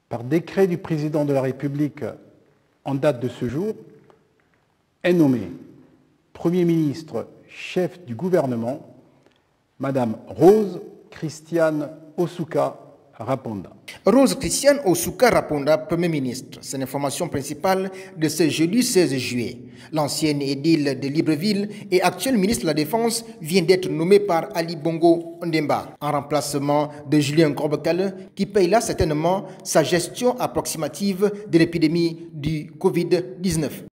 par décret du président de la République en date de ce jour, est nommée Premier ministre chef du gouvernement, Madame Rose Christiane Osuka Raponda. Rose Christiane Osuka Raponda, Premier ministre. C'est l'information principale de ce jeudi 16 juillet. L'ancienne édile de Libreville et actuel ministre de la Défense vient d'être nommée par Ali Bongo Ondemba, en remplacement de Julien Corbecale, qui paye là certainement sa gestion approximative de l'épidémie du Covid-19.